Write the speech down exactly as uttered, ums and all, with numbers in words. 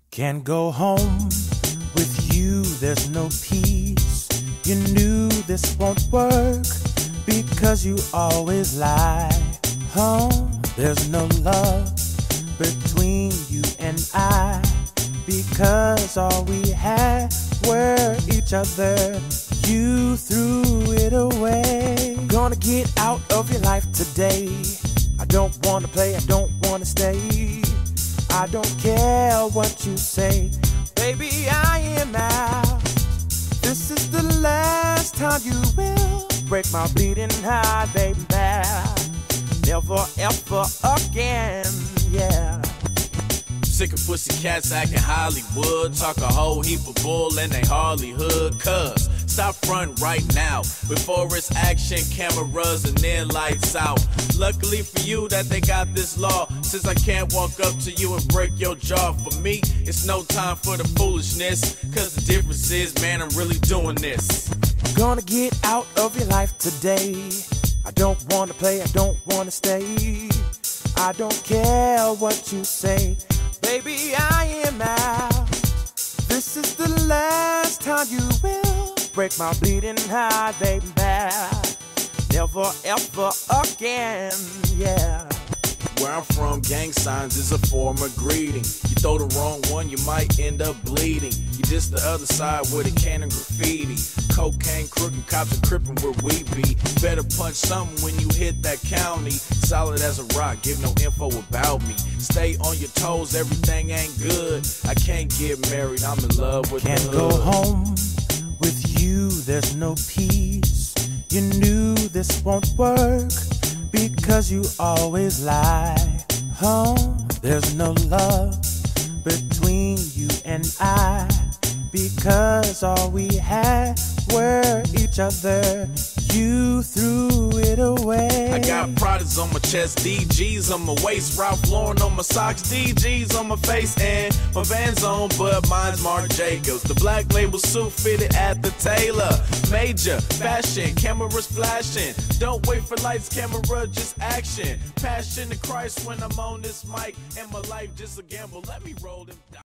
Can't go home with you, there's no peace. You knew this won't work because you always lie. Oh, there's no love between you and I because all we had were each other. You threw it away. Gonna get out of your life today. I don't wanna play, I don't wanna stay. I don't care what you say, baby, I am out. This is the last time you will break my bleeding heart, baby. Never ever again, yeah. Sick of pussy cats acting Hollywood, talk a whole heap of bull and they hardly hood. Cuz stop front right now before it's action cameras and then lights out. Luckily for you that they got this law, since I can't walk up to you and break your jaw. For me, it's no time for the foolishness, cause the difference is, man, I'm really doing this. Gonna get out of your life today. I don't wanna play, I don't wanna stay. I don't care what you say, baby, I am out. This is the last time you will break my bleeding heart, baby. Never ever again, yeah. Where I'm from, gang signs is a form of greeting. You throw the wrong one, you might end up bleeding. You just the other side with a can of graffiti. Cocaine, crooked cops are crippin' where we be. Better punch something when you hit that county. Solid as a rock, give no info about me. Stay on your toes, everything ain't good. I can't get married, I'm in love with Can't the go hood. home with you, there's no peace. You knew this won't work because you always lie. Oh, there's no love between you and I because all we had were each other. You threw it away. I got Pradas on my chest, D Gs on my waist, Ralph Lauren on my socks, D Gs on my face, and my Vans on, but mine's Marc Jacobs. The black label suit fitted at the tailor. Major fashion, cameras flashing. Don't wait for lights, camera, just action. Passion to Christ when I'm on this mic, and my life just a gamble. Let me roll them.